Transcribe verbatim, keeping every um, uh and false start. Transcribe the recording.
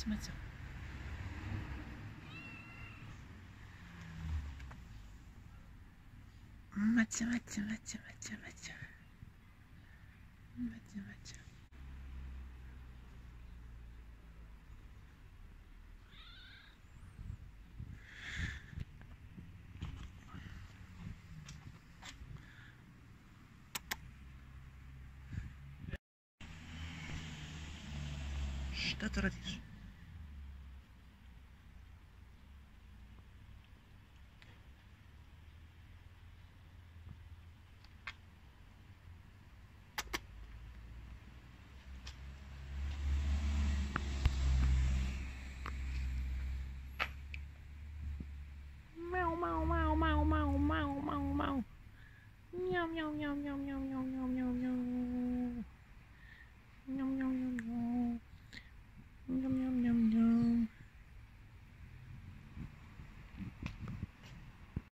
Macio, Macio. Macio, Macio, Macio, Macio, Macio. Macio, Macio. Что ты родишь? Мяу, мяу, мяу, мяу, мяу, мяу, мяу, мяу. Мяу, мяу, мяу, мяу, мяу.